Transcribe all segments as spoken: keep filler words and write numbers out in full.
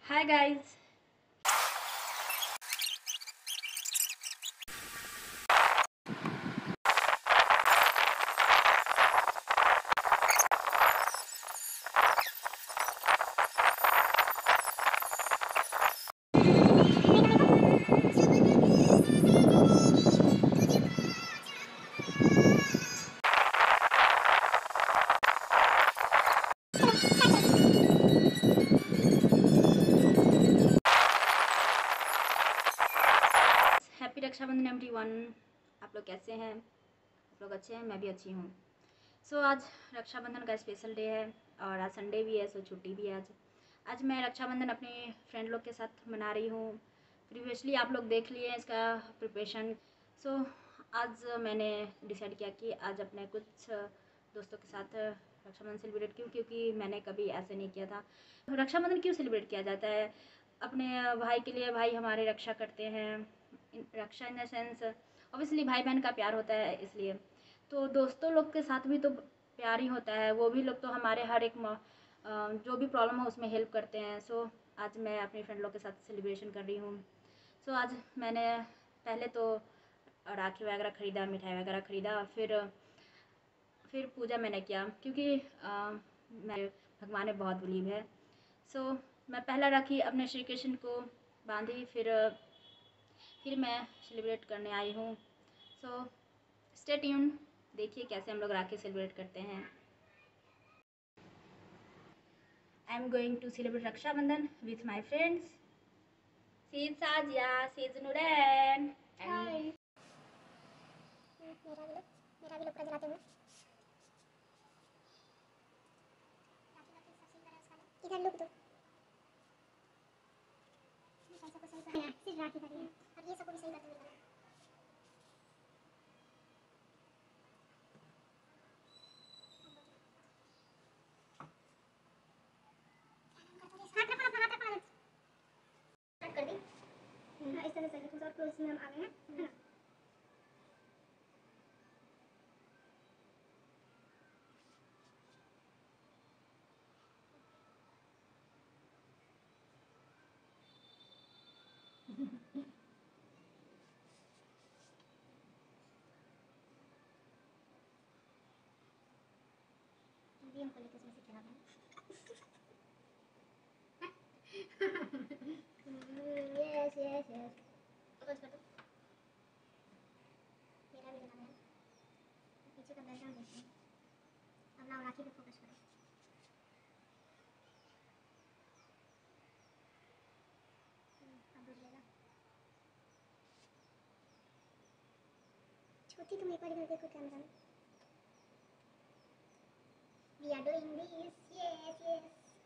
Hi guys. Happy Rakshabandhan everyone. आप लोग कैसे हैं? आप लोग अच्छे हैं? मैं भी अच्छी हूँ। सो so, आज रक्षाबंधन का स्पेशल डे है और आज संडे भी है, सो छुट्टी भी है। आज आज मैं रक्षाबंधन अपने फ्रेंड लोग के साथ मना रही हूँ। प्रीवियसली आप लोग देख लिए इसका प्रिपरेशन। सो so, आज मैंने डिसाइड किया कि आज अपने कुछ दोस्तों के साथ रक्षाबंधन सेलिब्रेट क्यों क्योंकि मैंने कभी ऐसे नहीं किया था। रक्षाबंधन क्यों सेलिब्रेट किया जाता है? अपने भाई के लिए भाई हमारे रक्षा करते हैं। Raksha in the sense obviously भाई बहन का प्यार होता है, इसलिए तो दोस्तों लोग के साथ भी तो प्यार ही होता है। वो भी लोग तो हमारे हर एक जो भी प्रॉब्लम है उसमें हेल्प करते हैं। सो आज मैं अपनी फ्रेंड लोग के साथ सेलिब्रेशन कर रही हूँ। सो आज मैंने पहले तो राखी वगैरह ख़रीदा, मिठाई वगैरह ख़रीदा, फिर फिर पूजा मैंने किया क्योंकि आ, मैं भगवान में बहुत बिलीव है। सो मैं पहला राखी अपने श्री कृष्ण को बांधी, फिर फिर मैं सेलिब्रेट करने आई हूँ। सो स्टे ट्यून, देखिए कैसे हम लोग राखी सेलिब्रेट करते हैं। I am going to celebrate Rakshabandhan with my friends. See Sajia, see Noorain and मेरा भी लोग मेरा भी लोग का जलाते हुए इधर लुक दो। ऐसा कुछ सही है, सिर्फ राखी कर रही है और ये सब को भी सही करते हैं। कर दी इस तरह से कुछ और क्लोज में हम आ गए हैं, है ना? अभी हमको लेकर उसमें से खिला दें। यस यस यस फोकस कर दो। मेरा भी जला है, पीछे का बैकग्राउंड देखते हैं। अब ना राखी पे फोकस करो। अब डूब जाएगा। छोटी तुम एक बार इधर देखो कैमरा में। We are doing this, yes yes।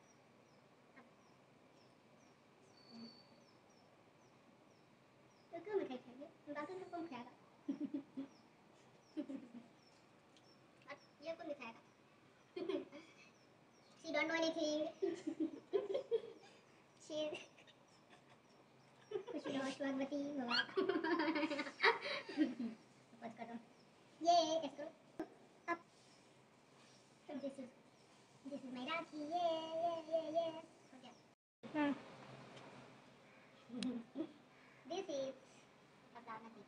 तो क्यों मिठाई खाएंगे? बाकी सब कौन खाएगा? ये कौन खाएगा? She don't know anything। She कुछ भी स्वागवती बाबा। बस करो। ये कैसे करो? अब तो this is this is my rakhi. ये ये ये ये हो गया। हाँ। दिस इज बताना ठीक।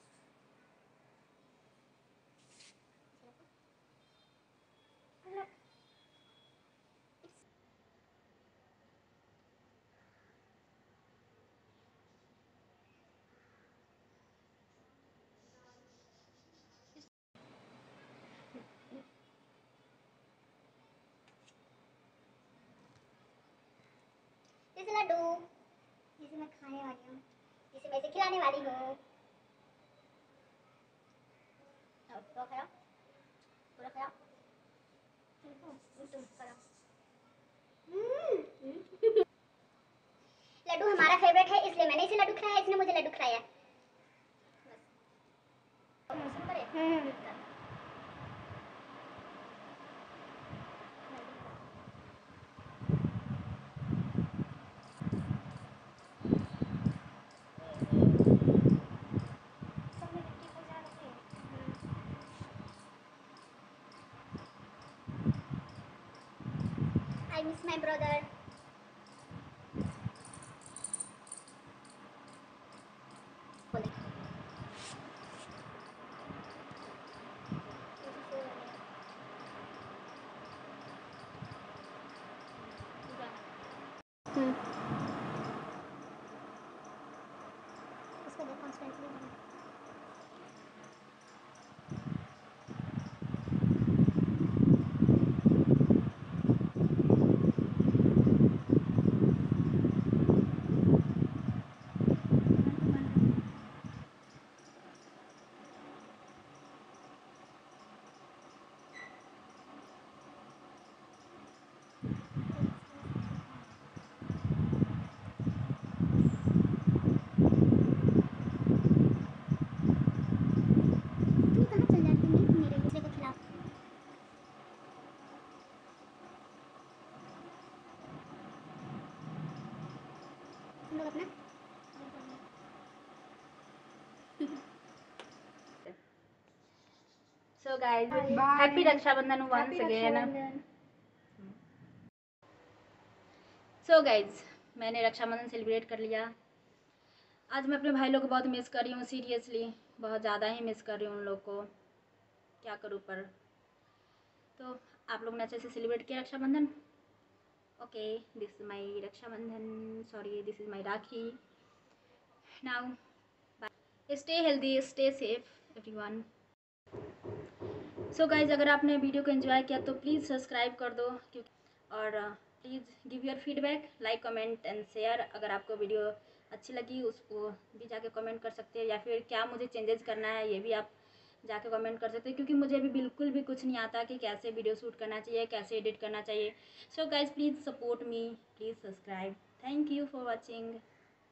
जैसे लड्डू जिसे मैं खाने वाली हूँ, जिसे मैं इसे खिलाने वाली हूँ। पूरा खाओ, पूरा खाओ। लड्डू हमारा फेवरेट है, इसलिए मैंने इसे लड्डू खिलाया, इसने मुझे लड्डू खिलाया। मौसम करे I miss my brother। हम्म उसको देख कॉन्स्टेंटली तू कहाँ चल जाती है मेरे दूसरे के खिलाफ हम लोग अपना so guys happy Rakshabandhan once again. So guys मैंने रक्षाबंधन सेलिब्रेट कर लिया। आज मैं अपने भाई लोग को बहुत मिस कर रही हूँ, सीरियसली बहुत ज़्यादा ही मिस कर रही हूँ उन लोग को, क्या करूँ पर। तो आप लोग ने अच्छे से सेलिब्रेट किया Rakshabandhan? Okay, this is my Rakshabandhan, sorry this is my rakhi. Now bye, stay healthy, stay safe everyone. So guys अगर आपने वीडियो को एंजॉय किया तो प्लीज़ सब्सक्राइब कर दो, क्योंकि और please give your feedback, like comment and share. अगर आपको वीडियो अच्छी लगी उसको भी जाके कमेंट कर सकते हैं, या फिर क्या मुझे चेंजेस करना है ये भी आप जाके कमेंट कर सकते हैं, क्योंकि मुझे अभी बिल्कुल भी कुछ नहीं आता कि कैसे वीडियो शूट करना चाहिए, कैसे एडिट करना चाहिए। So guys please support me, please subscribe. Thank you for watching.